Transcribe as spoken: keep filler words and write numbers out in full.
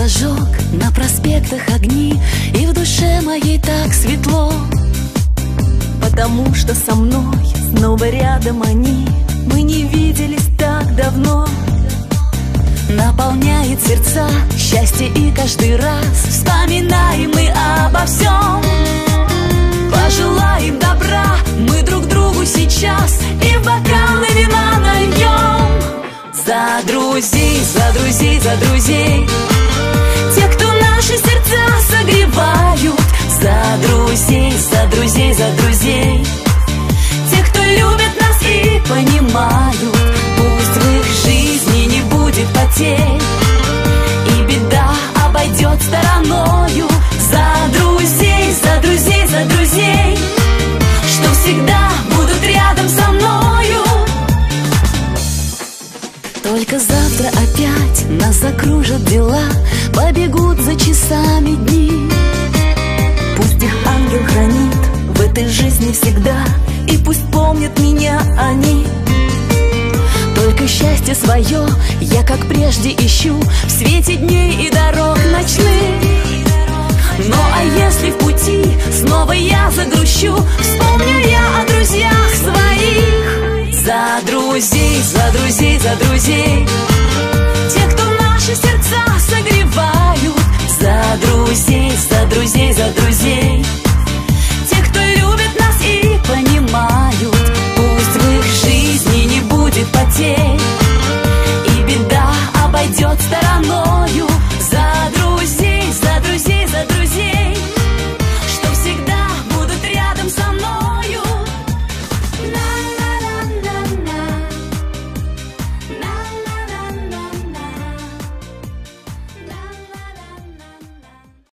зажег на проспектах огни, и в душе моей так светло, потому что со мной снова рядом они. Мы не виделись так давно. Наполняет сердца счастье, и каждый раз вспоминаем мы обо всем. Пожелаем добра мы друг другу сейчас, и в бокалы вина нальем. За друзей, за друзей, за друзей, те, кто наши сердца согревают. За друзей, за друзей, за друзей, те, кто любит нас и понимают. Пусть в их жизни не будет потерь, и беда обойдет стороною. За друзей, за друзей, за друзей, что всегда будут рядом со мною. Только завтра опять нас закружат дела, побегут за часами дни. Пусть их ангел хранит в этой жизни всегда, и пусть помнят меня они. Только счастье свое я, как прежде, ищу в свете дней и дорог ночных. Ну а если в пути снова я загрущу, вспомню я о друзьях своих. За друзей, за друзей, за друзей, те, кто наши сердца согревают. За друзей, за друзей, за друзей,